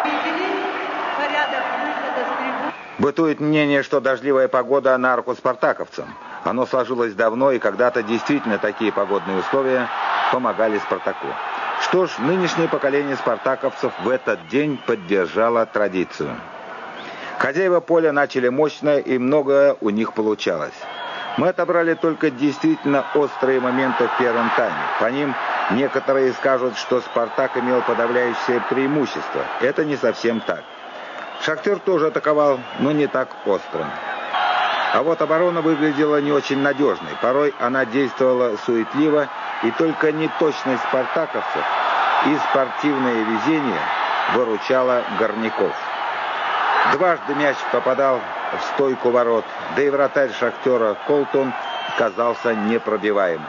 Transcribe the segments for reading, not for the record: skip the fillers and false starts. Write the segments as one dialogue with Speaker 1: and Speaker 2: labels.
Speaker 1: Бытует мнение, что дождливая погода на руку спартаковцам. Оно сложилось давно, и когда-то действительно такие погодные условия помогали Спартаку. Что ж, нынешнее поколение спартаковцев в этот день поддержало традицию. Хозяева поля начали мощно, и многое у них получалось. Мы отобрали только действительно острые моменты в первом тайме. По ним некоторые скажут, что Спартак имел подавляющее преимущество. Это не совсем так. Шахтер тоже атаковал, но не так остро. А вот оборона выглядела не очень надежной. Порой она действовала суетливо, и только неточность спартаковцев и спортивное везение выручало горняков. Дважды мяч попадал в стойку ворот, да и вратарь Шахтера Колтун казался непробиваемым.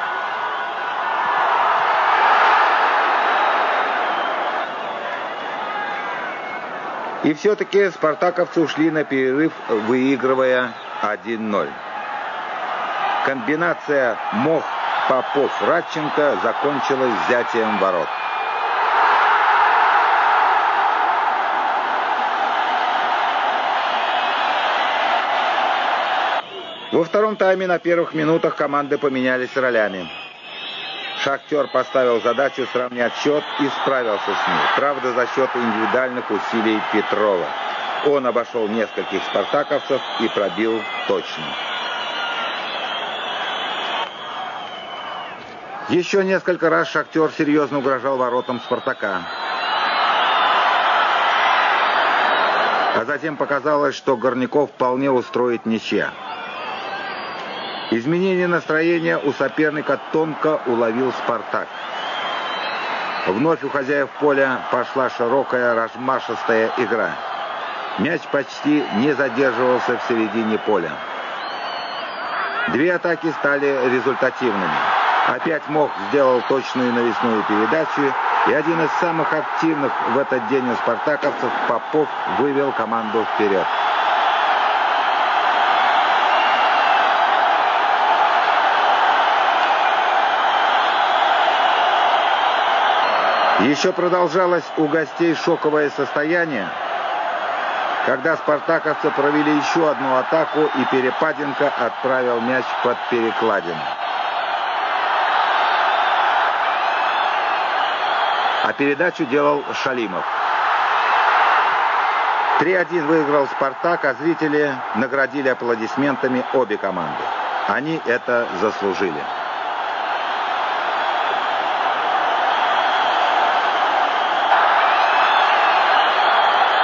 Speaker 1: И все-таки спартаковцы ушли на перерыв, выигрывая 1-0. Комбинация Мох-Попов-Радченко закончилась взятием ворот. Во втором тайме на первых минутах команды поменялись ролями. Шахтер поставил задачу сравнять счет и справился с ней. Правда, за счет индивидуальных усилий Петрова. Он обошел нескольких спартаковцев и пробил точно. Еще несколько раз Шахтер серьезно угрожал воротам Спартака. А затем показалось, что горняков вполне устроит ничья. Изменение настроения у соперника тонко уловил Спартак. Вновь у хозяев поля пошла широкая, размашистая игра. Мяч почти не задерживался в середине поля. Две атаки стали результативными. Опять Мох сделал точную навесную передачу, и один из самых активных в этот день у спартаковцев, Попов, вывел команду вперед. Еще продолжалось у гостей шоковое состояние, когда спартаковцы провели еще одну атаку, и Перепаденко отправил мяч под перекладину. А передачу делал Шалимов. 3-1 выиграл Спартак, а зрители наградили аплодисментами обе команды. Они это заслужили.